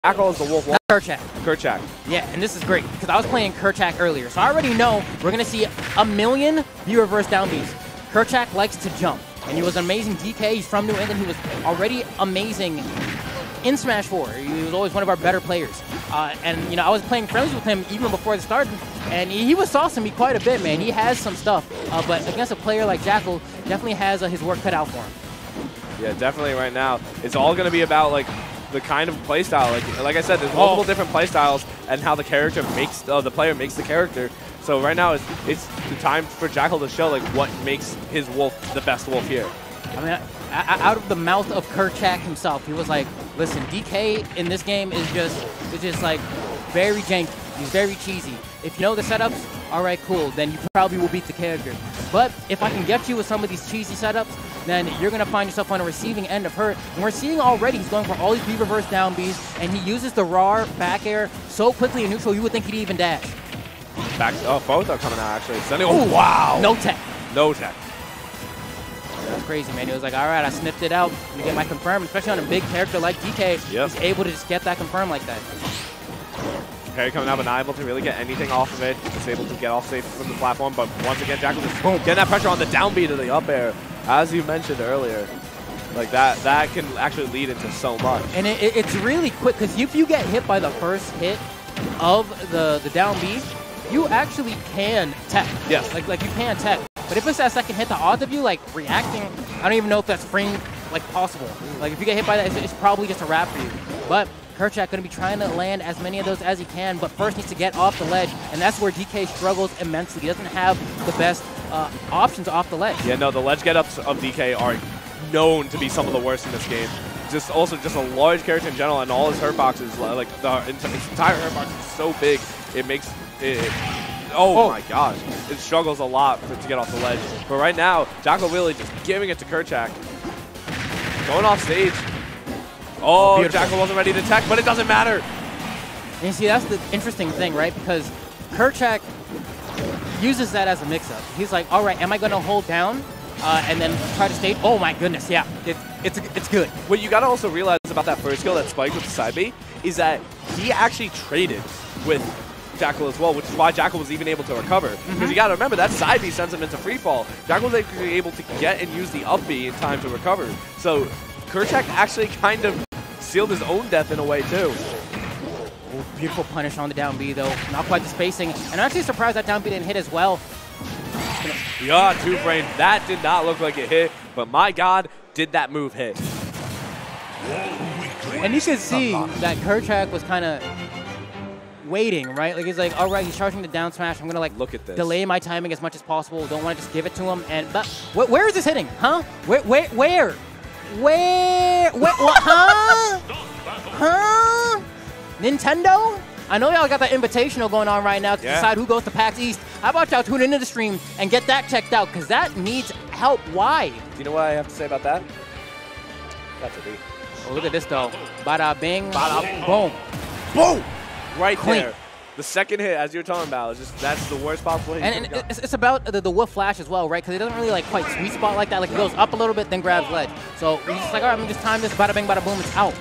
Jackal is the wolf. Kerchak. Kerchak. Yeah, and this is great, because I was playing Kerchak earlier, so I already know we're going to see a million V-reverse down Bs. Kerchak likes to jump, and he was an amazing DK. He's from New England. He was already amazing in Smash 4. He was always one of our better players. And, you know, I was playing friendlies with him even before it started, and he was saucing me quite a bit, man. He has some stuff, but against a player like Jackal, definitely has his work cut out for him. Yeah, definitely right now. It's all going to be about, like, the kind of playstyle. Like I said, there's multiple different playstyles and how the character makes, the player makes the character. So right now, it's the time for Jackal to show, like, what makes his wolf the best wolf here. I mean, out of the mouth of Kerchak himself, he was like, listen, DK in this game is just like very janky. He's very cheesy. If you know the setups, all right, cool, then you probably will beat the character. But if I can get you with some of these cheesy setups, then you're going to find yourself on a receiving end of hurt. And we're seeing already he's going for all these V-reverse down Bs, and he uses the raw back air so quickly in neutral, you would think he'd even dash. Both are coming out, actually. Oh, wow. No tech. No tech. That's crazy, man. He was like, all right, I sniffed it out to get my confirm, especially on a big character like DK. He's able to just get that confirm like that. Parry coming out, but not able to really get anything off of it. Just able to get off safe from the platform, but once again, Jackal just getting that pressure on the down B to the up air. As you mentioned earlier, like that can actually lead into so much. And it's really quick, because if you get hit by the first hit of the down B, you actually can tech. Yes. Like you can tech. But if it's that second hit, the odds of you like reacting, I don't even know if that's frame like possible. Like if you get hit by that, it's probably just a wrap for you. But Kerchak going to be trying to land as many of those as he can, but first needs to get off the ledge, and that's where DK struggles immensely. He doesn't have the best options off the ledge. Yeah, no, the ledge get-ups of DK are known to be some of the worst in this game. Just a large character in general, and all his hurt boxes, like his entire hurt box is so big, it makes it. Oh my gosh, it struggles a lot to get off the ledge. But right now, Jackal really just giving it to Kerchak. Going off stage. Oh, beautiful. Jackal wasn't ready to tech, but it doesn't matter. And you see, that's the interesting thing, right? Because Kerchak uses that as a mix-up. He's like, all right, am I going to hold down and then try to stage? Oh my goodness, yeah, it's good. What you got to also realize about that first skill that spiked with the side B is that he actually traded with Jackal as well, which is why Jackal was even able to recover. Because you got to remember, that side B sends him into free fall. Jackal was actually able to get and use the up B in time to recover. So Kerchak actually kind of sealed his own death in a way too. Oh, beautiful punish on the down B though. Not quite the spacing. And I'm actually surprised that down B didn't hit as well. Yeah, two frame. That did not look like it hit, but my God, did that move hit. And you could see that Kerchak was kind of waiting, right? Like he's like, all right, he's charging the down smash. I'm gonna like look at this. Delay my timing as much as possible. Don't want to just give it to him. And but where is this hitting? Huh? Where? What? Huh? Nintendo? I know y'all got that invitational going on right now to decide who goes to PAX East. How about y'all tune into the stream and get that checked out, because that needs help. Why? Do you know what I have to say about that? That's a beat. Oh, look at this though. Bada bing, bada boom. Boom! Right Clean. there. The second hit, as you're talking about, is just that's the worst possible hit. And it's about the wolf flash as well, right? Because it doesn't really like quite sweet spot like that. Like it goes up a little bit, then grabs ledge. So he's just like, all right, I'm gonna just time this, bada bing, bada boom, it's out.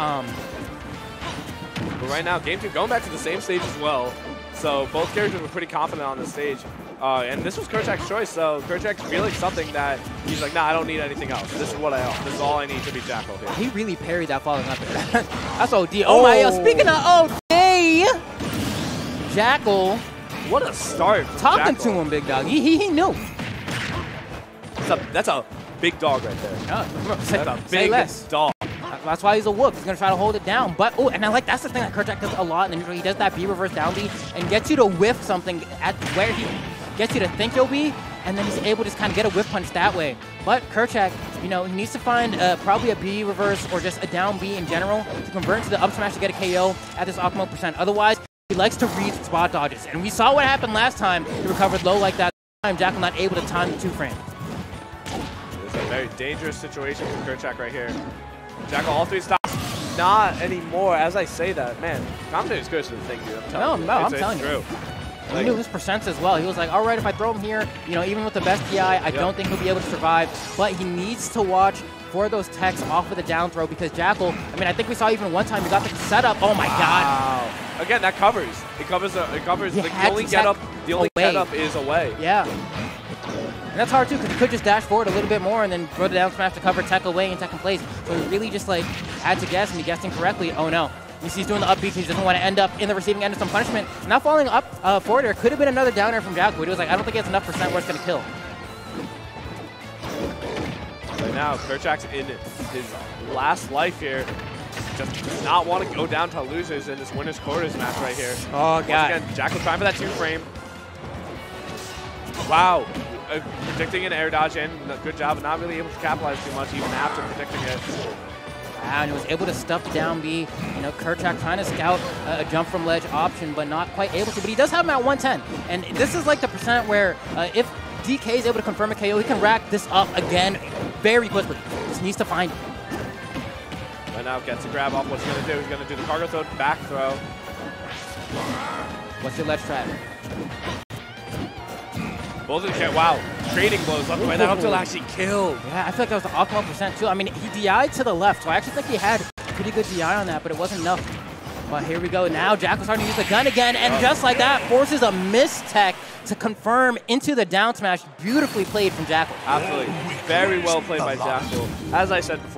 But right now, Game 2 going back to the same stage as well. So both characters were pretty confident on this stage. And this was Kerchak's choice, so Kerchak's feeling something that he's like, nah, I don't need anything else. This is all I need to beat Jackal here. He really parried that falling up there. That's OD. Oh my God, speaking of OD, Jackal. What a start. Talking to him, big dog. He knew. That's a big dog right there. Yeah, that's a big dog. That's why he's a wolf. He's going to try to hold it down. But, oh, and I like that's the thing that Kerchak does a lot. And he does that B reverse down B and gets you to whiff something at where he gets you to think you'll be. And then he's able to just kind of get a whiff punch that way. But Kerchak, you know, he needs to find probably a B reverse or just a down B in general to convert into the up smash to get a KO at this optimal percent. Otherwise, he likes to read spot dodges. And we saw what happened last time. He recovered low like that. This time, Jackal not able to time the 2 frame. It's a very dangerous situation for Kerchak right here. Jackal all 3 stops. Not anymore. As I say that, man, commentator's curse is the thing, dude. I'm telling you. I'm telling you. He knew his percents as well. He was like, all right, if I throw him here, you know, even with the best DI, I don't think he'll be able to survive. But he needs to watch for those techs off of the down throw because Jackal, I mean, I think we saw even one time he got the setup. Oh my God. Again, that covers. It covers. It covers. He The had only to get up. tech The only away. get up is away. Yeah. And that's hard too because he could just dash forward a little bit more and then throw the down smash to cover tech away and tech in place. So he really just like had to guess and he guessed incorrectly. Oh no. You see he's doing the up beat. He doesn't want to end up in the receiving end of some punishment. Not falling up forward there. Could have been another down air from Jackal. He was like, I don't think he has enough percent where it's going to kill. Right now, Kerchak's in his last life here. Just does not want to go down to losers in this winner's quarters match right here. Oh, God. Once again, Jackal trying for that 2-frame. Wow. Predicting an air dodge in. Good job, but not really able to capitalize too much even after predicting it. Wow, and he was able to stuff the down B. You know, Kerchak trying to scout a jump from ledge option, but not quite able to. But he does have him at 110. And this is like the percent where if DK is able to confirm a KO, he can rack this up again very quickly. Just needs to find it. Right now, gets a grab off. What's he going to do? He's going to do the cargo throw, back throw. What's your ledge strat? Both of the wow, trading blows left away. That up till actually killed. Yeah, I feel like that was the optimal percent too. I mean, he DI'd to the left, so I actually think he had pretty good DI on that, but it wasn't enough. But here we go. Now Jackal's starting to use the gun again, and just like that, forces a miss tech to confirm into the down smash. Beautifully played from Jackal. Absolutely. Very well played by Jackal. As I said before,